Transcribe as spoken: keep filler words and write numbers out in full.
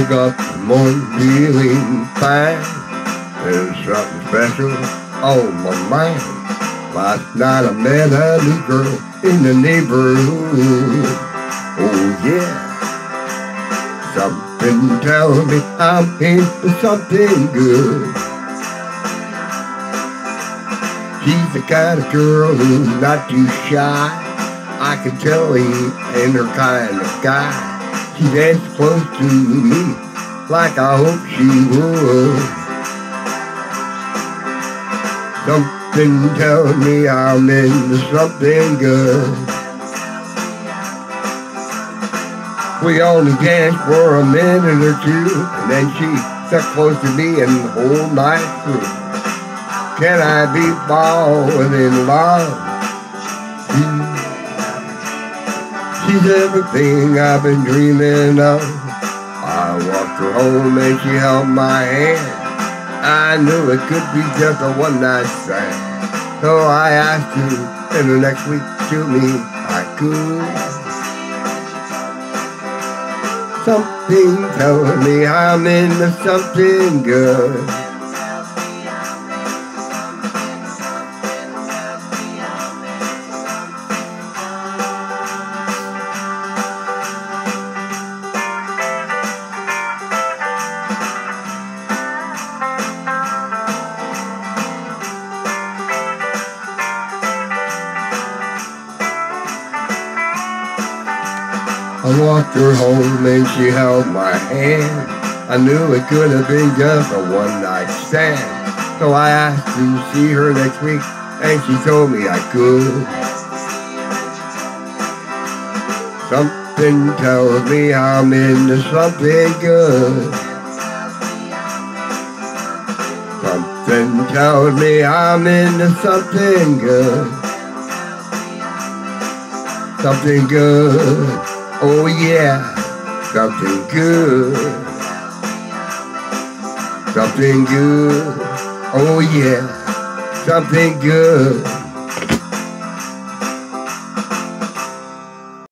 woke up this morning feeling fine. There's something special on my mind. Last night I met a new girl in the neighborhood. Oh yeah. Something tells me I'm into something good. She's the kind of girl who's not too shy. I can tell he ain't her kind of guy. She danced close to me like I hoped she would. Something tells me I'm into something good. We only danced for a minute or two, and then she stuck close to me and the whole night through. Can I be falling in love? She, she's everything I've been dreaming of. I walked her home and she held my hand. I knew it could be just a one-night stand. So I asked her in the next week to me I could. Something telling me I'm into something good. I walked her home and she held my hand. I knew it could have been just a one-night stand. So I asked to see her next week and she told me I could. Something tells me I'm into something good. Something tells me I'm into something good. Something good. Oh yeah, something good. Something good. Oh yeah, something good.